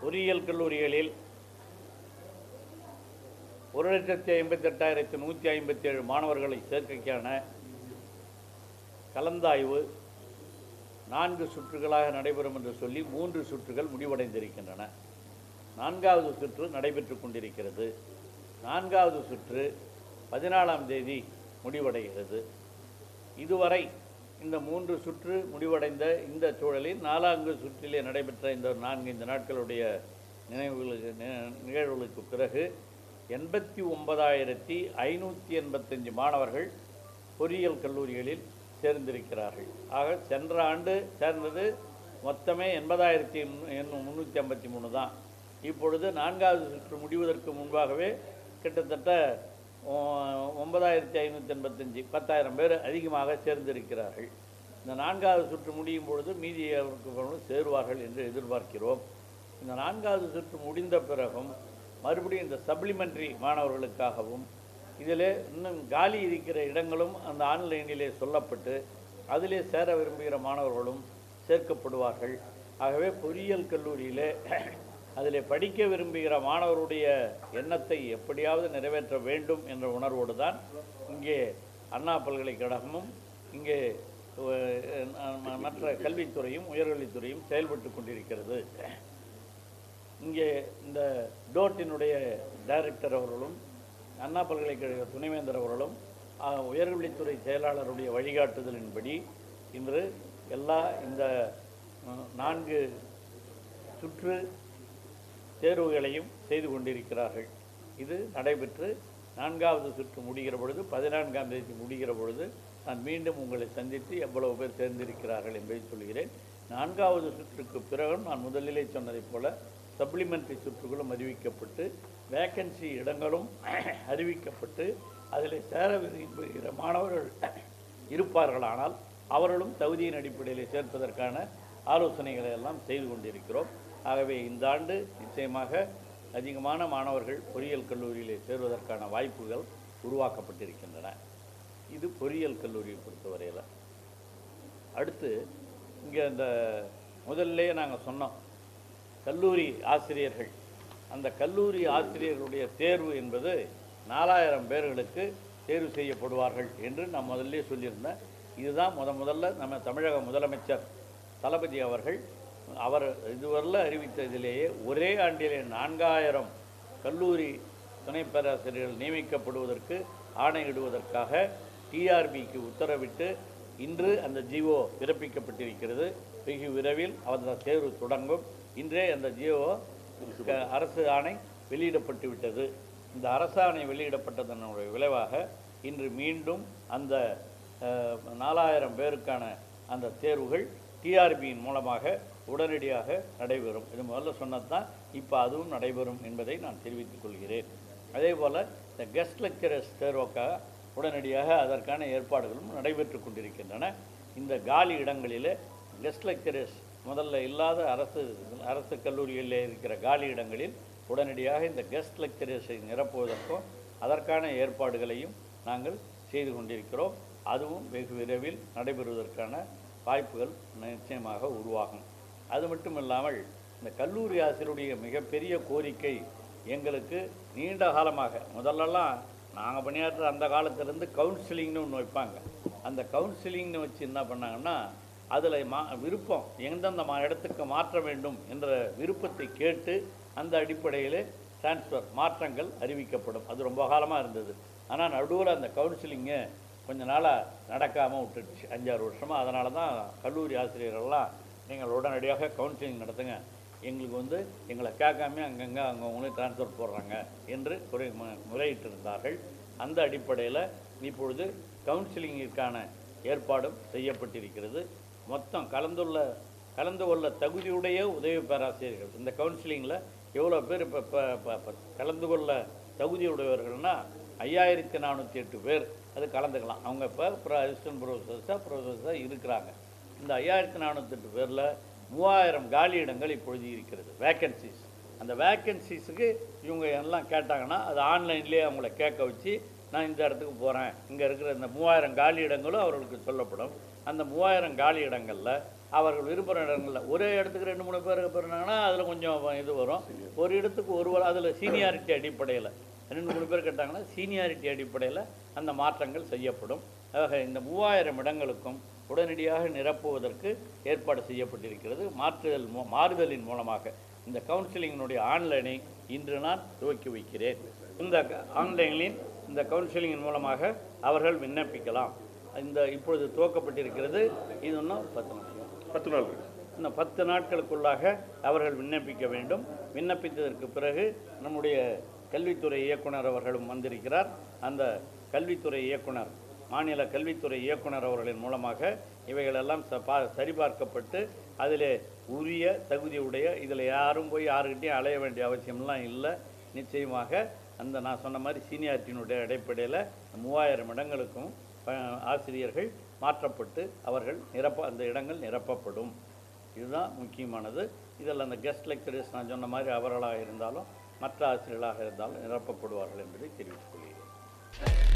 பொறியியல் கல்லூரிகளில் 1,58,157 மாணவர்களை சேர்க்கைக்கான கலந்தாய்வு 4 சுற்றுகளாக நடைபெறும் என்று சொல்லி 3 சுற்றுகள் முடிவடைந்திருக்கின்றன. 4வது சுற்று நடைபெற்று கொண்டிருக்கிறது. 4வது சுற்று 14ஆம் தேதி முடிவடைகிறது. இதுவரை இந்த 3 சுற்று முடிவடைந்த இந்த சூழலில் 4வது சுற்றிலே நடைபெற்ற இந்த 4 நாட்களுடைய நிகழ்வுகளுக்கு பிறகு 89,585 மாணவர்கள் பொறியியல் கல்லூரிகளில் சேர்ந்திருக்கிறார்கள். ஆக சென்ற ஆண்டு சேர்ந்தது மொத்தமே 80,353 தான். இப்பொழுது 4வது சுற்று முடிவதற்கு முன்பாகவே கிட்டத்தட்ட 9,585 10,000 பேர் அதிகமாக சேர்ந்திருக்கிறார்கள். இந்த 4வது சுற்று முடியும் பொழுது மீதி சேருவார்கள் என்று எதிர்பார்க்கிறோம். இந்த 4வது சுற்று முடிந்த பிறகும் மறுபடியும் இந்த சப்ளிமெண்ட்ரி மாணவர்களுக்காகவும் இதில் இன்னும் காலி இருக்கிற இடங்களும் அந்த ஆன்லைனிலே சொல்லப்பட்டு அதிலே சேர விரும்புகிற மாணவர்களும் சேர்க்கப்படுவார்கள். ஆகவே பொறியியல் கல்லூரியிலே அதில் படிக்க விரும்புகிற மாணவருடைய எண்ணத்தை எப்படியாவது நிறைவேற்ற வேண்டும் என்ற உணர்வோடு தான் இங்கே அண்ணா பல்கலைக்கழகமும் இங்கே மற்ற கல்வித்துறையும் உயர்கல்வித்துறையும் செயல்பட்டு கொண்டிருக்கிறது. இங்கே இந்த டோட்டினுடைய டைரக்டர் அவர்களும் அண்ணா பல்கலைக்கழக துணைவேந்தர் அவர்களும் உயர்கல்வித்துறை செயலாளருடைய வழிகாட்டுதலின்படி இன்று எல்லா இந்த 4 சுற்று தேர்வுகளையும் செய்து கொண்டிருக்கிறார்கள். இது நடைபெற்று 4வது சுற்று முடிகிற பொழுது 14ஆம் தேதி முடிகிற பொழுது நான் மீண்டும் உங்களை சந்தித்து எவ்வளவு பேர் சேர்ந்திருக்கிறார்கள் என்பதை சொல்கிறேன். 4வது சுற்றுக்கு பிறகு நான் முதலிலே சொன்னதைப் போல சப்ளிமெண்ட்ரி சுற்றுகளும் அறிவிக்கப்பட்டு வேக்கன்சி இடங்களும் அறிவிக்கப்பட்டு அதில் சேர விரும்புகிற மாணவர்கள் இருப்பார்களானால் அவர்களும் தகுதியின் அடிப்படையில் சேர்ப்பதற்கான ஆலோசனைகளை எல்லாம் செய்து கொண்டிருக்கிறோம். ஆகவே இந்த ஆண்டு நிச்சயமாக அதிகமான மாணவர்கள் பொறியியல் கல்லூரியிலே சேர்வதற்கான வாய்ப்புகள் உருவாக்கப்பட்டிருக்கின்றன. இது பொறியியல் கல்லூரியை பொறுத்தவரையில். அடுத்து இங்கே இந்த முதல்ல நாங்கள் சொன்னோம் கல்லூரி ஆசிரியர்கள், அந்த கல்லூரி ஆசிரியர்களுடைய தேர்வு என்பது 4,000 பேர்களுக்கு தேர்வு செய்யப்படுவார்கள் என்று நான் முதல்ல சொல்லியிருந்தேன். இதுதான் முதல்ல நம்ம தமிழக முதலமைச்சர் தளபதி அவர்கள் இதுவரையில் அறிவித்ததிலேயே ஒரே ஆண்டிலே 4,000 கல்லூரி துணை பேராசிரியர்கள் நியமிக்கப்படுவதற்கு ஆணையிடுவதற்காக டிஆர்பிக்கு உத்தரவிட்டு இன்று அந்த ஜிஓ பிறப்பிக்கப்பட்டிருக்கிறது. வெகு விரைவில் அந்த தேர்வு தொடங்கும். இன்றே அந்த ஜிஓ அரசு ஆணை வெளியிடப்பட்டு விட்டது. இந்த அரசாணை வெளியிடப்பட்டதனுடைய விளைவாக இன்று மீண்டும் அந்த 4,000 பேருக்கான அந்த தேர்வுகள் டிஆர்பியின் மூலமாக உடனடியாக நடைபெறும். இது முதல்ல சொன்னது தான், இப்போ அதுவும் நடைபெறும் என்பதை நான் தெரிவித்துக் கொள்கிறேன். அதே போல் இந்த கெஸ்ட் லெக்சரர்ஸ் தேர்வுக்காக உடனடியாக அதற்கான ஏற்பாடுகளும் நடைபெற்று கொண்டிருக்கின்றன. இந்த காலி இடங்களில் கெஸ்ட் லெக்சரர்ஸ் முதல்ல இல்லாத அரசு கல்லூரிகளில் இருக்கிற காலி இடங்களில் உடனடியாக இந்த கெஸ்ட் லெக்சரர்ஸை நிரப்புவதற்கும் அதற்கான ஏற்பாடுகளையும் நாங்கள் செய்து கொண்டிருக்கிறோம். அதுவும் வெகு விரைவில் நடைபெறுவதற்கான வாய்ப்புகள் நிச்சயமாக உருவாகும். அது மட்டும் இல்லாமல் இந்த கல்லூரி ஆசிரியருடைய மிகப்பெரிய கோரிக்கை எங்களுக்கு நீண்ட காலமாக, முதல்லலாம் நாங்கள் பணியாற்ற அந்த காலத்திலேருந்து கவுன்சிலிங்னு ஒன்று வைப்பாங்க. அந்த கவுன்சிலிங்னு வச்சு என்ன பண்ணாங்கன்னா அதில் விருப்பம் எந்தெந்த இடத்துக்கு மாற்ற வேண்டும் என்ற விருப்பத்தை கேட்டு அந்த அடிப்படையில் டிரான்ஸ்ஃபர் மாற்றங்கள் அறிவிக்கப்படும். அது ரொம்ப காலமாக இருந்தது. ஆனால் நடுவில் அந்த கவுன்சிலிங்கை கொஞ்ச நாளாக நடக்காமல் விட்டுடுச்சு, 5-6 வருஷமாக. அதனால தான் கல்லூரி ஆசிரியர்கள்லாம் நீங்கள் உடனடியாக கவுன்சிலிங் நடத்துங்க, எங்களுக்கு எங்களை கேட்காம அங்கங்கே அவங்களே டிரான்ஸ்ஃபர் போடுறாங்க என்று முறையிட்டிருந்தார்கள். அந்த அடிப்படையில் இப்பொழுது கவுன்சிலிங்கிற்கான ஏற்பாடும் செய்யப்பட்டிருக்கிறது. மொத்தம் கலந்து கொள்ள தகுதியுடைய உதவி பேராசிரியர்கள் இந்த கவுன்சிலிங்கில் எவ்வளோ பேர் இப்போ கலந்து கொள்ள தகுதியுடையவர்கள்னால் 5,408 பேர் அது கலந்துக்கலாம். அவங்க இப்போ அசிஸ்டன்ட் ப்ரொஃபஸர்ஸாக இருக்கிறாங்க. இந்த 5,408 பேரில் 3,000 காலி இடங்கள் இப்பொழுது இருக்கிறது, வேக்கன்சிஸ். அந்த வேக்கன்சிஸுக்கு இவங்க எல்லாம் கேட்டாங்கன்னா அது ஆன்லைன்லேயே அவங்கள கேட்க வச்சு நான் இந்த இடத்துக்கு போகிறேன், இங்கே இருக்கிற இந்த 3,000 காலி இடங்களும் அவர்களுக்கு சொல்லப்படும். அந்த 3,000 காலி இடங்களில் அவர்கள் விரும்புகிற இடங்களில் ஒரே இடத்துக்கு 2-3 பேர் போயிருந்தாங்கன்னா அதில் கொஞ்சம் இது வரும். ஒரு இடத்துக்கு ஒருவர் அதில் சீனியாரிட்டி அடிப்படையில் 2-3 பேர் கேட்டாங்கன்னா சீனியாரிட்டி அடிப்படையில் அந்த மாற்றங்கள் செய்யப்படும். ஆக இந்த 3000 இடங்களுக்கும் உடனடியாக நிரப்புவதற்கு ஏற்பாடு செய்யப்பட்டிருக்கிறது. மாறுதலின் மூலமாக இந்த கவுன்சிலிங்கினுடைய ஆன்லைனை இன்று நான் துவக்கி வைக்கிறேன். இந்த ஆன்லைனில் இந்த கவுன்சிலிங்கின் மூலமாக அவர்கள் விண்ணப்பிக்கலாம். இப்பொழுது துவக்கப்பட்டிருக்கிறது. இது இன்னும் 10 நாள் இன்னும் 10 நாட்களுக்குள்ளாக அவர்கள் விண்ணப்பிக்க வேண்டும். விண்ணப்பித்ததற்கு பிறகு நம்முடைய கல்வித்துறை இயக்குனர் அவர்களும் வந்திருக்கிறார். அந்த கல்வித்துறை இயக்குனர், மாநில கல்வித்துறை இயக்குனர் அவர்களின் மூலமாக இவைகளெல்லாம் சரிபார்க்கப்பட்டு அதில் உரிய தகுதியுடைய, இதில் யாரும் போய் யாருக்கிட்டையும் அலைய வேண்டிய அவசியம்லாம் இல்லை. நிச்சயமாக நான் சொன்ன மாதிரி சீனியாரிட்டியினுடைய அடிப்படையில் 3000 இடங்களுக்கும் ஆசிரியர்கள் மாற்றப்பட்டு அவர்கள் அந்த இடங்கள் நிரப்பப்படும். இதுதான் முக்கியமானது. இதில் அந்த கெஸ்ட் லெக்சரர்ஸ் நான் சொன்ன மாதிரி அவர்களாக இருந்தாலும் மற்ற ஆசிரியர்களாக இருந்தாலும் நிரப்பப்படுவார்கள் என்பதை தெரிவித்துக் கொள்கிறேன்.